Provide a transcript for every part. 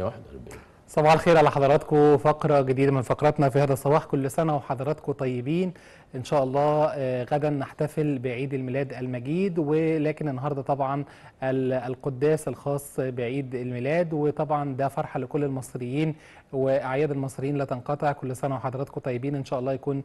1941. صباح الخير على حضراتكم، فقرة جديدة من فقراتنا في هذا الصباح. كل سنة وحضراتكم طيبين إن شاء الله. غدا نحتفل بعيد الميلاد المجيد، ولكن النهاردة طبعا القداس الخاص بعيد الميلاد، وطبعا ده فرحة لكل المصريين، وأعياد المصريين لا تنقطع. كل سنة وحضراتكم طيبين، إن شاء الله يكون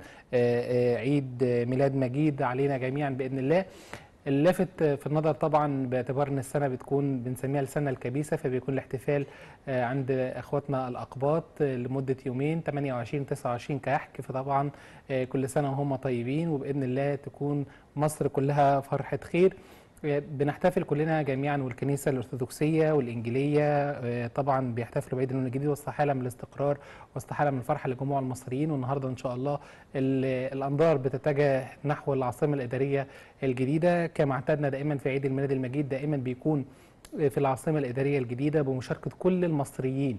عيد ميلاد مجيد علينا جميعا بإذن الله. اللافت في النظر طبعا باعتبار ان السنه بتكون بنسميها السنه الكبيسه، فبيكون الاحتفال عند اخواتنا الاقباط لمده يومين 28 29 كحك. فطبعا كل سنه وهم طيبين، وباذن الله تكون مصر كلها فرحه خير. بنحتفل كلنا جميعا، والكنيسه الارثوذكسيه والانجيليه طبعا بيحتفلوا بعيد الميلاد الجديد، واستحاله من الاستقرار واستحاله من الفرحه لجموع المصريين. والنهارده ان شاء الله الانظار بتتجه نحو العاصمه الاداريه الجديده. كما اعتدنا دائما في عيد الميلاد المجيد، دائما بيكون في العاصمه الاداريه الجديده بمشاركه كل المصريين.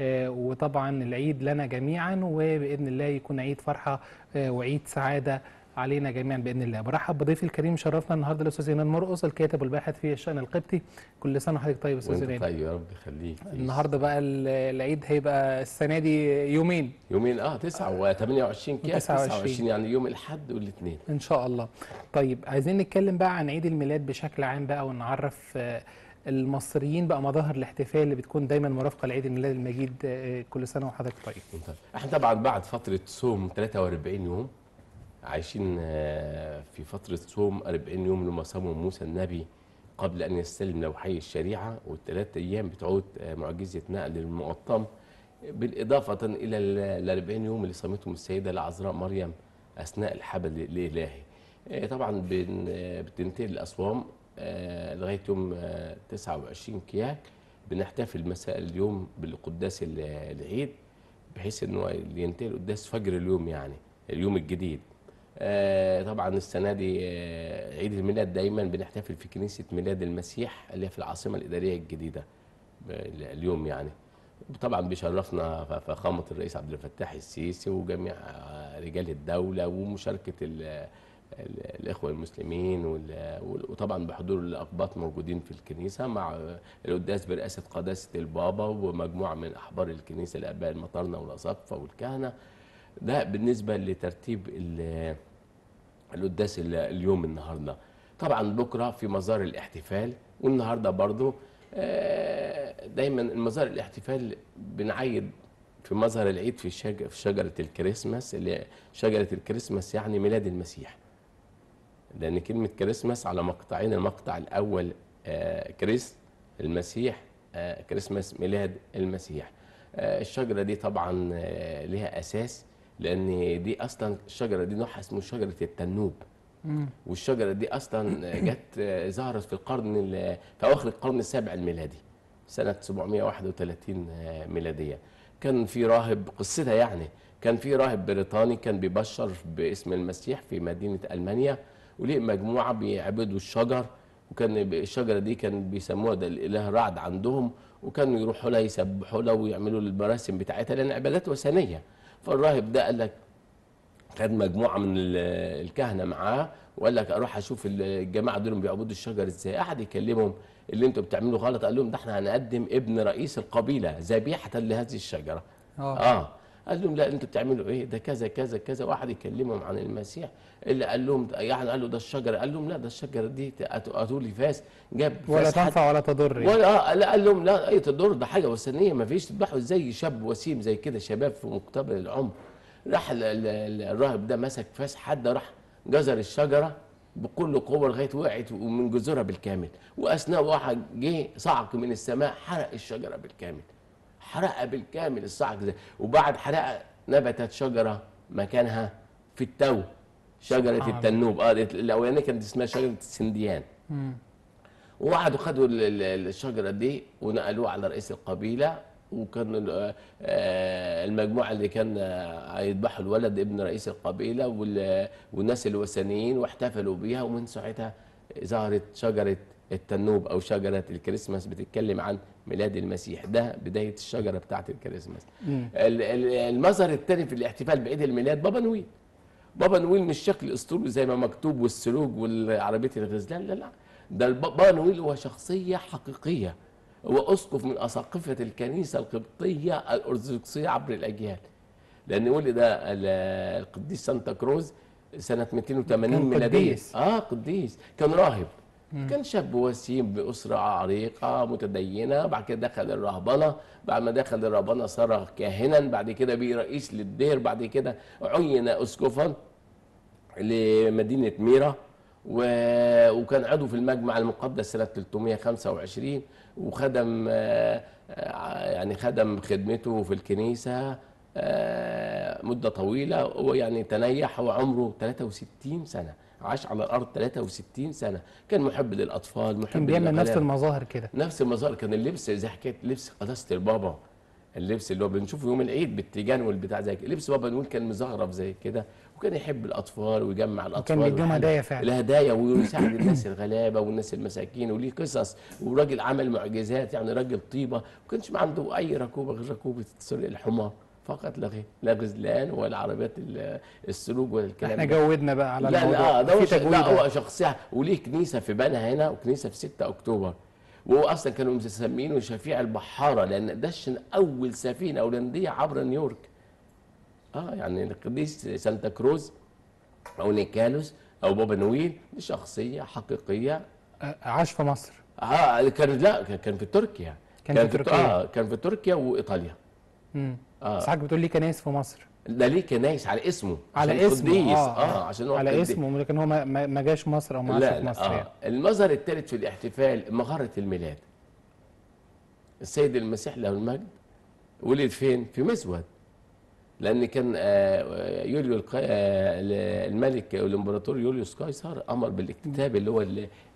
وطبعا العيد لنا جميعا، وباذن الله يكون عيد فرحه وعيد سعاده علينا جميعا باذن الله. برحب بضيفي الكريم، شرفنا النهارده الاستاذ يونان مرقص، الكاتب والباحث في الشان القبطي. كل سنه وحضرتك طيب يا استاذ يونان. طيب يا رب يخليك. النهارده بقى العيد هيبقى السنه دي يومين 9 و28 كده. 29 يعني يوم الاحد والاثنين ان شاء الله. طيب عايزين نتكلم بقى عن عيد الميلاد بشكل عام بقى، ونعرف المصريين بقى مظاهر الاحتفال اللي بتكون دايما مرافقه لعيد الميلاد المجيد. كل سنه وحضرتك طيب. احنا طبعا بعد فتره صوم 43 يوم عايشين في فترة صوم 40 يوم لما صاموا موسى النبي قبل أن يستلم لوحي الشريعة، والثلاث أيام بتعود معجزة نقل المقطم، بالإضافة إلى ال 40 يوم اللي صامتهم السيدة العذراء مريم أثناء الحبل الإلهي. طبعا بتنتهي الأصوام لغاية يوم 29 كياك. بنحتفل مساء اليوم بالقداس العيد، بحيث أنه ينتهي القداس فجر اليوم، يعني اليوم الجديد. طبعا السنه دي عيد الميلاد دايما بنحتفل في كنيسه ميلاد المسيح اللي هي في العاصمه الاداريه الجديده اليوم يعني. طبعا بيشرفنا فخامه الرئيس عبد الفتاح السيسي وجميع رجال الدوله، ومشاركه الاخوه المسلمين، وطبعا بحضور الاقباط موجودين في الكنيسه مع القداس برئاسه قداسه البابا ومجموعه من احبار الكنيسه، الاباء المطارنه والاساقفه والكهنه. ده بالنسبه لترتيب القداس اليوم النهارده. طبعا بكره في مظاهر الاحتفال، والنهارده برضو دايما مظاهر الاحتفال بنعيد في مظهر العيد في شجره الكريسماس، اللي شجره الكريسماس يعني ميلاد المسيح، لان كلمه كريسماس على مقطعين. المقطع الاول كريست المسيح، كريسماس ميلاد المسيح. الشجره دي طبعا لها اساس، لان دي اصلا الشجره دي نوعها اسمه شجره التنوب. والشجره دي اصلا جت ظهرت في في اواخر القرن السابع الميلادي، سنه 731 ميلاديه. كان في راهب، قصتها يعني، كان في راهب بريطاني كان بيبشر باسم المسيح في مدينه المانيا، وليه مجموعه بيعبدوا الشجر، وكان الشجره دي كان بيسموها ده الاله رعد عندهم، وكانوا يروحوا لها يسبحوا لها ويعملوا المراسم بتاعتها لان عبادات وثنيه. فالراهب ده قال لك، خد مجموعه من الكهنه معاه وقال لك اروح اشوف الجماعه دول بيعبدوا الشجر ازاي. قعد يكلمهم، اللي انتوا بتعملوا غلط. قال لهم ده احنا هنقدم ابن رئيس القبيله ذبيحه لهذه الشجره. قال لهم لا انتوا بتعملوا ايه؟ ده كذا كذا كذا. واحد يكلمهم عن المسيح، اللي قال لهم يعني قال له ده الشجره. قال لهم لا ده الشجره دي اتوا لي فاس، جاب فاس ولا تنفع ولا تضر يعني. ولا لا. قال لهم لا اي تضر، ده حاجه وثنيه ما فيش تذبحوا ازاي شاب وسيم زي كده، شباب في مقتبل العمر. راح الراهب ده مسك فاس حد، راح جزر الشجره بكل قوه لغايه وقعت ومن جذورها بالكامل، واثناء واحد جه صعق من السماء حرق الشجره بالكامل، حرقها بالكامل الصعق ده. وبعد حرقها نبتت شجره مكانها في التو، شجره التنوب. الاولانيه كانت اسمها شجره السنديان. وقعدوا خدوا الشجره دي ونقلوها على رئيس القبيله، وكان المجموعه اللي كان هيذبحوا الولد ابن رئيس القبيله والناس الوثنيين، واحتفلوا بيها. ومن ساعتها ظهرت شجره التنوب او شجره الكريسماس، بتتكلم عن ميلاد المسيح. ده بدايه الشجره بتاعت الكريسماس. المظهر الثاني في الاحتفال بعيد الميلاد بابا نويل. بابا نويل مش شكل اسطوري زي ما مكتوب والسلوك والعربيه الغزلان، لا لا، ده بابا نويل هو شخصيه حقيقيه. هو اسقف من اساقفه الكنيسه القبطيه الارثوذكسيه عبر الاجيال، لان ولد القديس سانتا كروز سنه 280 كان ميلاديه. قديس. قديس، كان راهب. كان شاب وسيم بأسرة عريقة متدينة، بعد كده دخل الرهبنة، بعد ما دخل الرهبنة صار كاهنا، بعد كده بقي رئيس للدير، بعد كده عين أسقفا لمدينة ميرا، وكان عضو في المجمع المقدس سنة 325، وخدم يعني خدم خدمته في الكنيسة مدة طويلة، ويعني تنيح وعمره 63 سنة، عاش على الأرض 63 سنة. كان محب للأطفال، كان محب بيعمل نفس للغلابة، المظاهر كده. نفس المظاهر. كان اللبس زي حكاية لبس قداسة البابا، اللبس اللي هو بنشوفه يوم العيد بالتيجان والبتاع زي كده، لبس بابا نقول كان مزخرف زي كده، وكان يحب الاطفال ويجمع وكان الاطفال بيديهم هدايا فعلا. الهدايا، ويساعد الناس الغلابه والناس المساكين، وليه قصص، وراجل عمل معجزات، يعني راجل طيبه، ما كانش عنده اي ركوبه غير ركوبه الحمار فقط لا غير، لا غزلان ولا عربيات السلوك ولا الكلام احنا ده. جودنا بقى على لا الموضوع لا، في لا تجويد. هو شخصيه، وليه كنيسه في بنها هنا وكنيسه في 6 اكتوبر، وهو اصلا كانوا مسمينه شفيع البحاره، لان دشن اول سفينه هولنديه عبر نيويورك. يعني القديس سانتا كروز او نيكالوس او بابا نويل دي شخصيه حقيقيه. عاش في مصر. كان، لا كان في تركيا. كان في تركيا. كان في تركيا وايطاليا. بس حضرتك بتقول لي كنايس في مصر. ده ليه كنايس على اسمه، على عشان اسمه. قديس. عشان هو على قديس. اسمه، لكن هو ما جاش مصر او ما عاش لا في لا مصر يعني. المظهر الثالث في الاحتفال مغاره الميلاد. السيد المسيح له المجد ولد فين؟ في مسود. لان كان يوليو الملك او الامبراطور يوليوس قيصر امر بالاكتتاب، اللي هو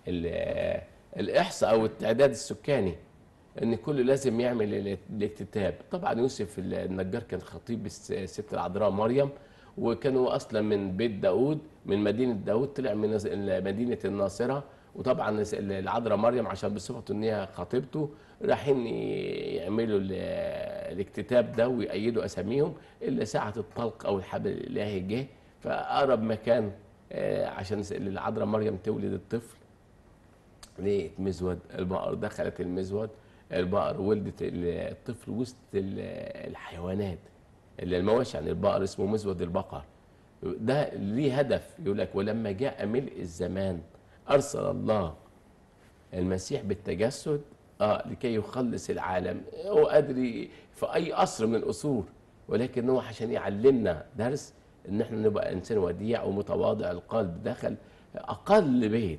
الاحصاء او التعداد السكاني، ان كله لازم يعمل الاكتتاب. طبعا يوسف النجار كان خطيب الست العذراء مريم، وكانوا اصلا من بيت داود، من مدينه داود، طلع من مدينه الناصره. وطبعا العذراء مريم عشان بصفته ان هي خطيبته رايحين يعملوا الاكتتاب ده ويأيدوا اساميهم، الا ساعه الطلق او الحبل الالهي جه، فاقرب مكان عشان العذراء مريم تولد الطفل لقيت مزود البقر. دخلت المزود البقر، ولدت الطفل وسط الحيوانات اللي المواشي، يعني البقر اسمه مزود البقر. ده ليه هدف، يقول لك ولما جاء ملء الزمان ارسل الله المسيح بالتجسد لكي يخلص العالم. هو قادر في اي قصر من القصور، ولكن هو عشان يعلمنا درس ان احنا نبقى انسان وديع ومتواضع القلب. دخل اقل بيت،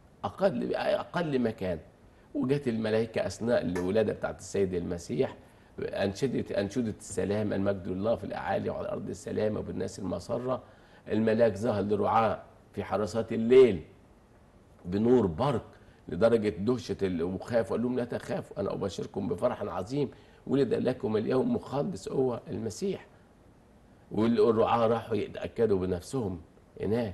اقل مكان، وجت الملائكه اثناء الولاده بتاعت السيد المسيح، انشدت السلام، المجد لله في الاعالي وعلى الارض السلام وبالناس المسره. الملاك ظهر لرعاة في حرسات الليل بنور برق لدرجه دهشه وخافوا، قال لهم لا تخافوا انا ابشركم بفرح عظيم ولد لكم اليوم مخلص هو المسيح. والرعاة راحوا يتاكدوا بنفسهم هناك،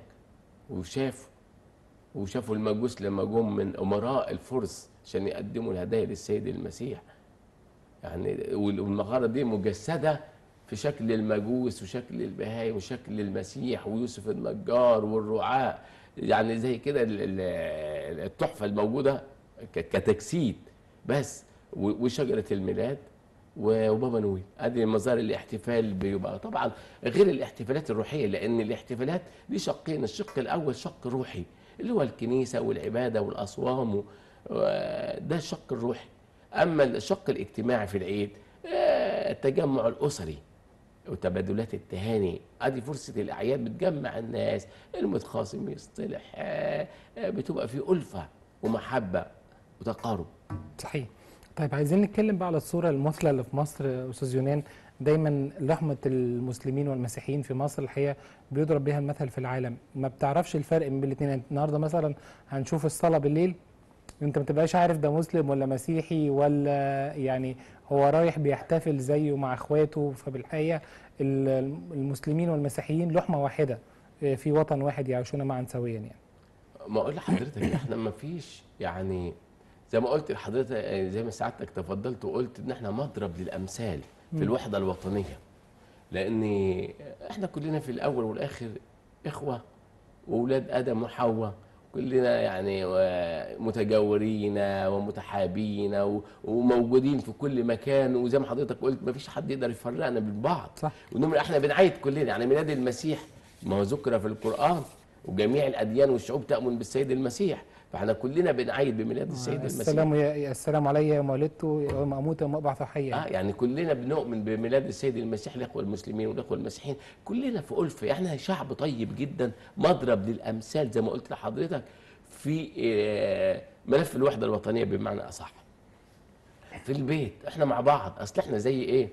وشافوا المجوس لما جم من امراء الفرس عشان يقدموا الهدايا للسيد المسيح. يعني والمغاره دي مجسده في شكل المجوس وشكل البهايم وشكل المسيح ويوسف النجار والرعاة، يعني زي كده التحفه الموجوده كتجسيد بس. وشجره الميلاد وبابا نويل، ادي مظاهر الاحتفال. بيبقى طبعا غير الاحتفالات الروحيه، لان الاحتفالات دي شقين، الشق الاول شق روحي اللي هو الكنيسه والعباده والاصوام، ده الشق الروحي. اما الشق الاجتماعي في العيد التجمع الاسري وتبادلات التهاني، ادي فرصه الاعياد بتجمع الناس، المتخاصم يصطلح، بتبقى في الفه ومحبه وتقارب. صحيح. طيب عايزين نتكلم بقى على الصوره المثلى اللي في مصر استاذ يونان. دايما لحمه المسلمين والمسيحيين في مصر الحقيقه بيضرب بها المثل في العالم، ما بتعرفش الفرق بين الاثنين. النهارده مثلا هنشوف الصلاه بالليل، انت ما تبقاش عارف ده مسلم ولا مسيحي ولا يعني هو رايح بيحتفل زيه مع اخواته. فبالحقيقه المسلمين والمسيحيين لحمه واحده في وطن واحد يعيشون معا سويا يعني. ما اقول لحضرتك احنا ما فيش، يعني زي ما قلت لحضرتك، زي ما سعادتك تفضلت وقلت ان احنا مضرب للامثال في الوحده الوطنيه، لان احنا كلنا في الاول والاخر اخوه واولاد ادم وحواء، كلنا يعني متجاورين ومتحابين وموجودين في كل مكان، وزي ما حضرتك قلت ما فيش حد يقدر يفرقنا من بعض. صح. احنا بنعيد كلنا، يعني ميلاد المسيح ما هو ذكر في القرآن، وجميع الأديان والشعوب تؤمن بالسيد المسيح، فاحنا كلنا بنعيد بميلاد السيد المسيح. السلام علي يوم ولدت ويوم اموت ويوم ابعث حيا. يعني كلنا بنؤمن بميلاد السيد المسيح، الاخوه المسلمين والاخوه المسيحيين كلنا في ألفة. احنا شعب طيب جدا، مضرب للامثال زي ما قلت لحضرتك في ملف الوحده الوطنيه بمعنى اصح. في البيت احنا مع بعض، اصل احنا زي ايه؟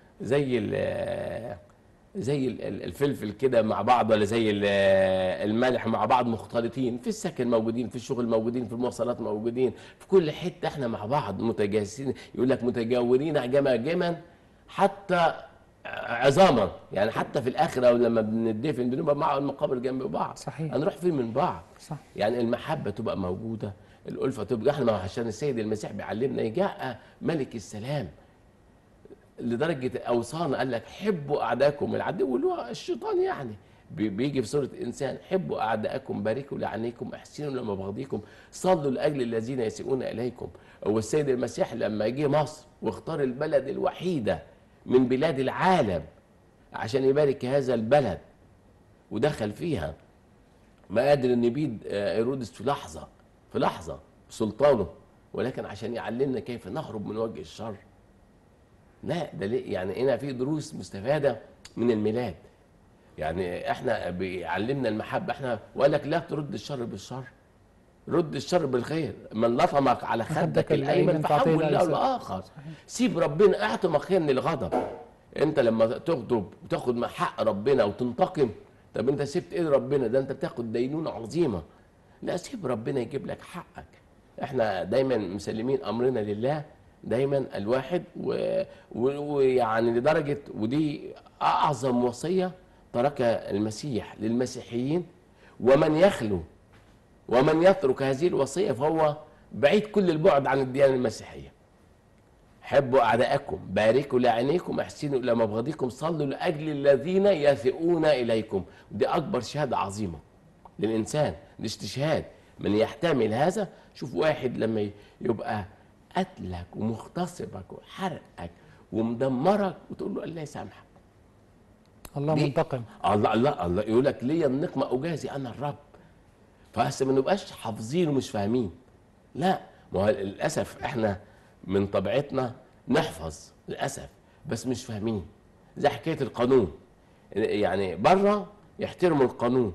زي الفلفل كده مع بعض، ولا زي الملح مع بعض، مختلطين في السكن، موجودين في الشغل، موجودين في المواصلات، موجودين في كل حته، احنا مع بعض متجانسين. يقول لك متجاورين جماجما حتى عظاما، يعني حتى في الاخره ولما بندفن بنبقى مع المقابر جنب بعض. صحيح. هنروح فين من بعض؟ صح. يعني المحبه تبقى موجوده، الالفه تبقى. احنا عشان السيد المسيح بيعلمنا، جاء ملك السلام لدرجه اوصانا، قال لك حبوا اعداءكم، العدو اللي هو الشيطان، يعني بيجي في صوره انسان. حبوا اعداءكم، باركوا لعنيكم، احسنوا لمبغضيكم، صلوا لاجل الذين يسيئون اليكم. هو السيد المسيح لما جه مصر واختار البلد الوحيده من بلاد العالم عشان يبارك هذا البلد، ودخل فيها، ما قادر ان يبيد هيرودس في لحظه سلطانه، ولكن عشان يعلمنا كيف نهرب من وجه الشر. لا ده ليه؟ يعني هنا في دروس مستفاده من الميلاد. يعني احنا بيعلمنا المحبه، احنا وقال لك لا ترد الشر بالشر، رد الشر بالخير. من لطمك على خدك الايمن فحول له الاخر. سيب ربنا، اعطي مكان للغضب. انت لما تغضب وتاخد حق ربنا وتنتقم، طب انت سبت ايه ربنا؟ ده انت بتاخد دينونه عظيمه. لا، سيب ربنا يجيب لك حقك. احنا دايما مسلمين امرنا لله دايما الواحد، ويعني لدرجه، ودي اعظم وصيه تركها المسيح للمسيحيين، ومن يخلو ومن يترك هذه الوصيه فهو بعيد كل البعد عن الديانه المسيحيه. حبوا اعداءكم، باركوا لعينيكم، احسنوا الى مبغضيكم، صلوا لاجل الذين يسيئون اليكم. ودي اكبر شهاده عظيمه للانسان، الاستشهاد. من يحتمل هذا؟ شوف واحد لما يبقى قتلك ومغتصبك وحرقك ومدمرك وتقول له الله يسامحك، الله منتقم. الله يقول لك ليا النقمه اجازي انا الرب. فهسه ما نبقاش حافظين ومش فاهمين. لا، ما هو للاسف احنا من طبيعتنا نحفظ للاسف بس مش فاهمين. زي حكايه القانون، يعني بره يحترموا القانون،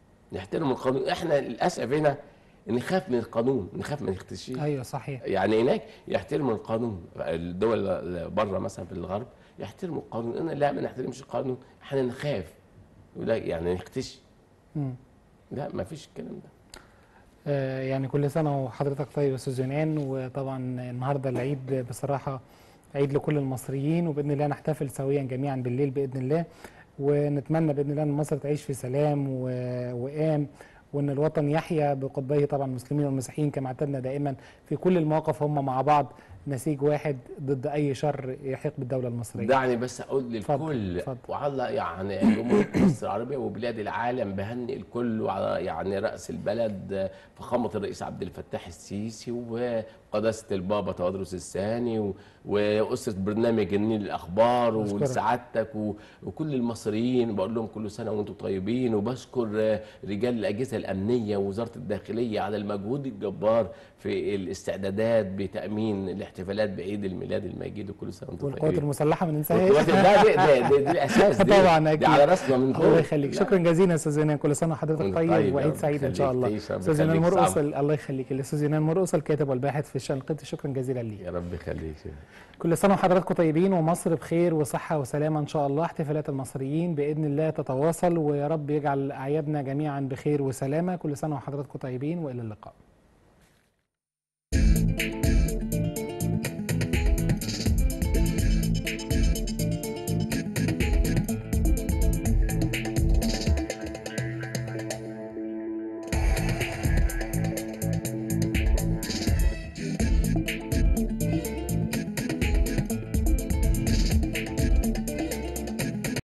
احنا للاسف هنا نخاف من القانون، نخاف من التشريع. ايوه صحيح. يعني هناك يحترموا القانون، الدول بره مثلا في الغرب يحترموا القانون، انا لا، ما نحترمش القانون، احنا نخاف ولا يعني نختشي. لا، ما فيش الكلام ده. يعني كل سنه وحضرتك طيب يا استاذ يونان. وطبعا النهارده العيد بصراحه عيد لكل المصريين، وباذن الله نحتفل سويا جميعا بالليل باذن الله، ونتمنى باذن الله ان مصر تعيش في سلام وقام، وان الوطن يحيا بقطبيه طبعا المسلمين والمسيحيين كما اعتدنا دائما في كل المواقف، هم مع بعض نسيج واحد ضد اي شر يحيق بالدوله المصريه. دعني بس اقول للكل وعلى يعني جمهوريه مصر العربيه وبلاد العالم، بهنئ الكل، وعلى يعني راس البلد فخامه الرئيس عبد الفتاح السيسي وقداسه البابا تودروس الثاني واسره برنامج النيل الاخبار وسعادتك وكل المصريين، بقول لهم كل سنه وانتم طيبين. وبشكر رجال الاجهزه الامنيه ووزاره الداخليه على المجهود الجبار في الاستعدادات بتامين الاحتفالات بعيد الميلاد المجيد، وكل سنه وانتم طيبين. والقوات المسلحه ما ننساهاش. دي الاساس، دي طبعا اكيد، دي على راسنا من فوق. الله يخليك. شكرا جزيلا يا استاذ يونان، كل سنه وحضرتك طيب وعيد سعيد ان شاء الله. استاذ يونان مرقص، الله يخليك. الاستاذ يونان مرقص الكاتب والباحث في الشان القبطي، شكرا جزيلا ليك. يا رب يخليك. كل سنه وحضراتكم طيبين ومصر بخير وصحه وسلامه ان شاء الله. احتفالات المصريين باذن الله تتواصل، ويا رب يجعل اعيادنا جميعا بخير وسلامه. كل سنه وحضراتكم طيبين والى اللقاء.